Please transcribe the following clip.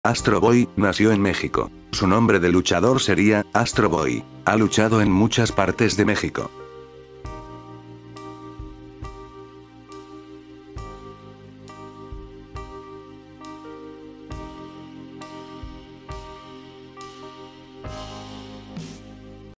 Astro Boy nació en México. Su nombre de luchador sería Astro Boy. Ha luchado en muchas partes de México.